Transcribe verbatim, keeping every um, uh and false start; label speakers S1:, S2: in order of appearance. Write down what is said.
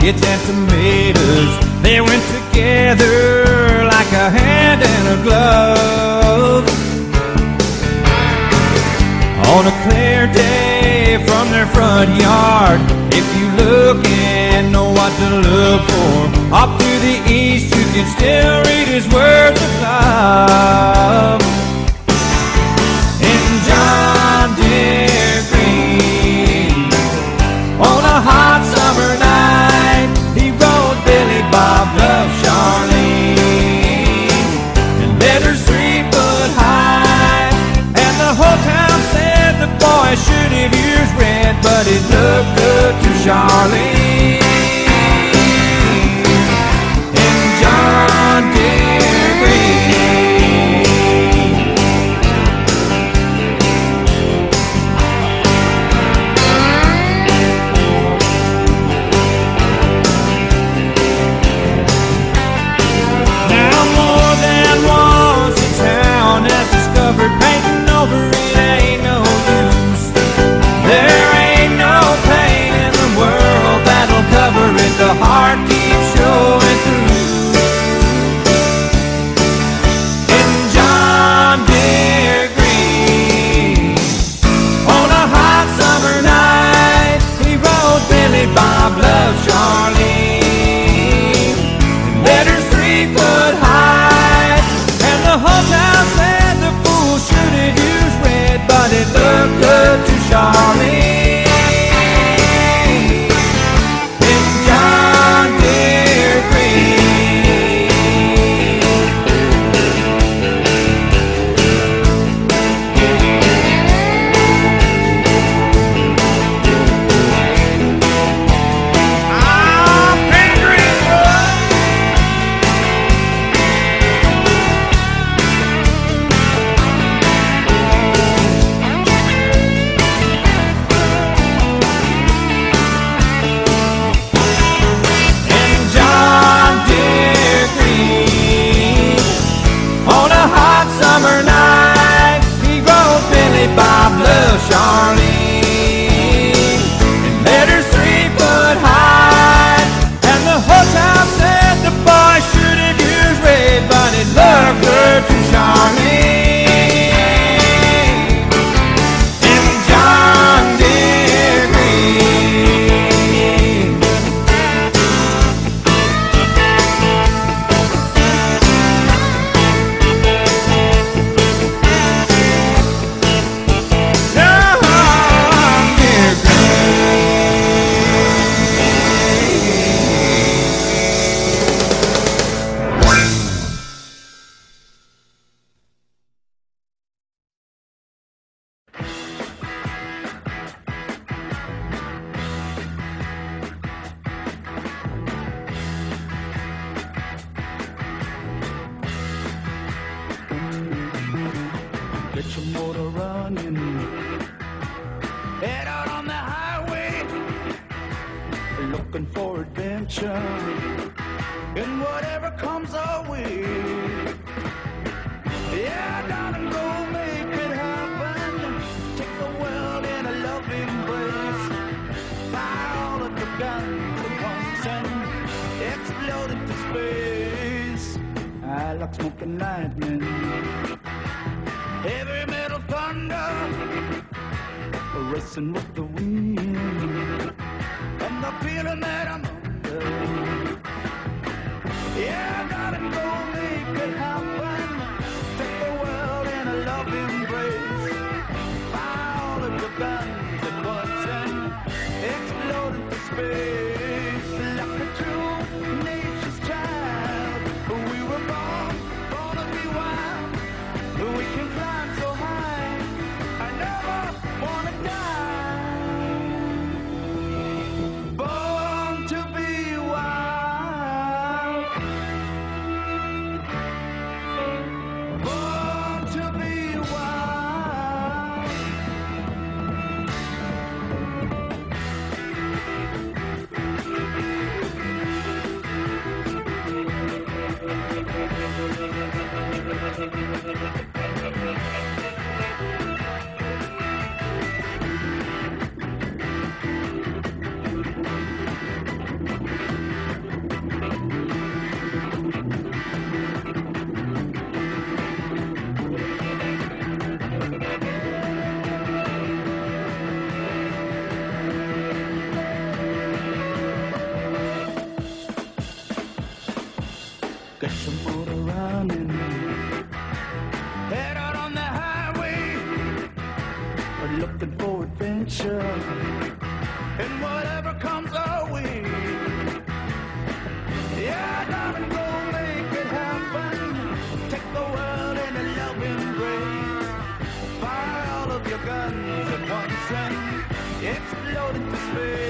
S1: Kids and tomatoes, they went together like a hand and a glove. On a clear day from their front yard, if you look and know what to look for, off to the east you can still read his words of love. In John Deere Green, on a hot summer night, he wrote Billy Bob Love Charlene, and letters three foot high, and the whole town said the boy should have used red, but it looked good to Charlene. In John Deere Green. Now more than once the town has discovered painting over it ain't no use. There ain't no paint in the world that'll cover it. The heart keeps showing through. In John Deere Green, on a hot summer night, he wrote Billy Bob Love Charlene, and letters three foot high, and the whole town said the fool should have used red, but it looked good to Charlene. In John Deere Green. Ah, Green Greenwood. In John Deere Green, on a hot summer night, he wrote Billy Bob Love Charlene, and letters three foot high, and the whole town said the boy should have used red, but it looked good to Charlene. In John Deere Green. John Deere
S2: Get your motor running. Head out on the highway, looking for adventure, and whatever comes our way. Yeah, darling, go make it happen. Take the world in a loving embrace. Fire all of the guns at once and explode into space. I like smoking lightning, heavy metal thunder, racing with the wind, and the feeling that I'm under. Yeah, I gotta go make it happen. Take the world in a loving embrace. Fire all of the guns at once and explode into space. Like a true nature's child, we were born, born to be wild. We can climb so high, I never wanna die. Born to be adventure and whatever comes our way. Yeah, darling, go make it happen. Take the world in a love embrace. Fire all of your guns at once and explode into space.